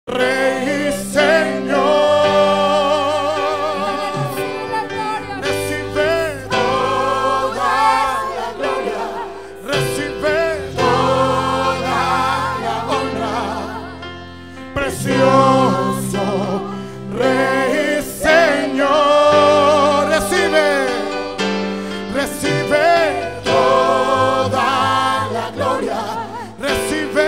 Rey y Señor, recibe toda la gloria, recibe toda la honra, precioso Rey y Señor, recibe toda la gloria, recibe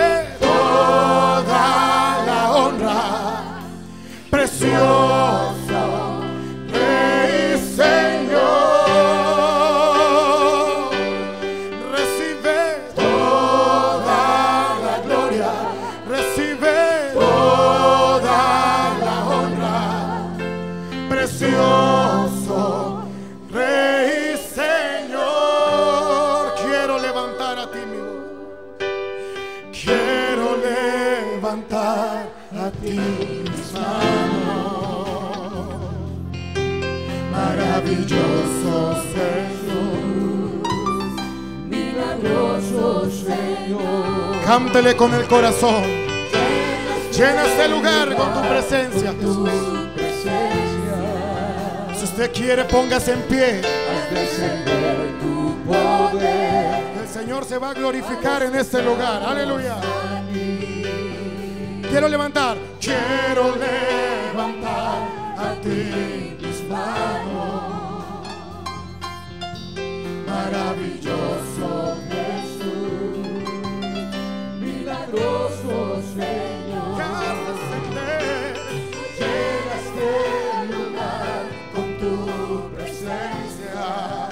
precioso Rey y Señor, recibe toda la gloria, recibe toda la honra, precioso Rey y Señor. Quiero levantar a ti mi voz, quiero levantar a ti mis manos. Maravilloso Señor, milagroso Señor. Cántele con el corazón. Llena este lugar con tu presencia, Jesús. Si usted quiere, póngase en pie. Haz descender tu poder. El Señor se va a glorificar en este lugar. Aleluya. Quiero levantar a ti mis manos. Maravilloso Jesús, milagroso Señor. Llegaste al lugar con tu presencia.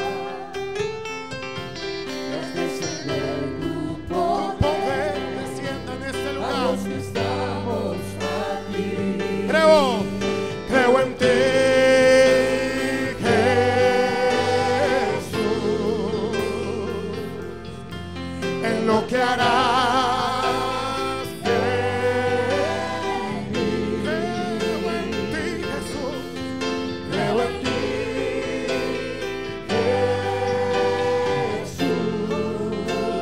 Haz descender tu poder, descienda en este lugar. Creo en ti, Jesús, en lo que harás en mí. Creo en ti, Jesús, creo en ti, Jesús,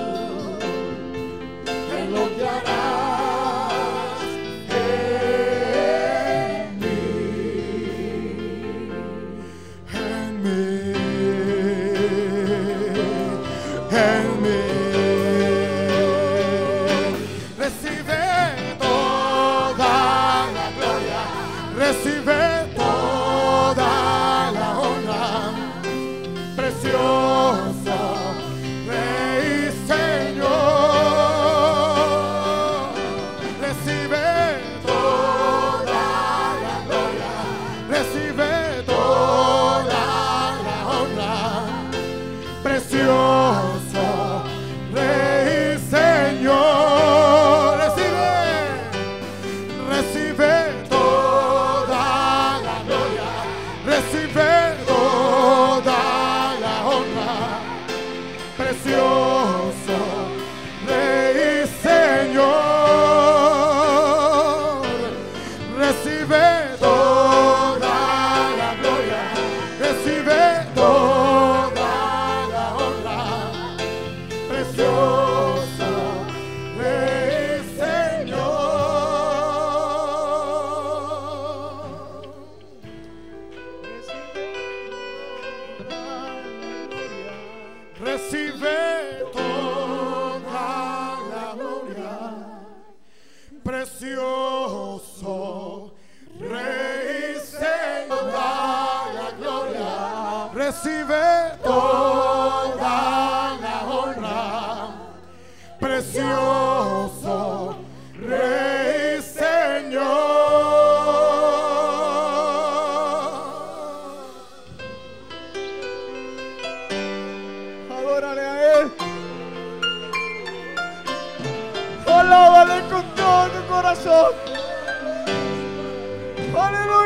en lo que harás. Recibe toda la honra, precioso Rey y Señor. Recibe toda la gloria, recibe toda la honra, precioso Rey y Señor. Recibe toda la honra, precioso Rey y Señor. Recibe toda la gloria, recibe toda la honra, precioso Rey y Señor. Recibe toda la gloria, precioso Rey y Señor. Toda la gloria, recibe toda la honra, precioso Rey y Señor. Adórale a Él. Alábale con todo tu corazón. Aleluya.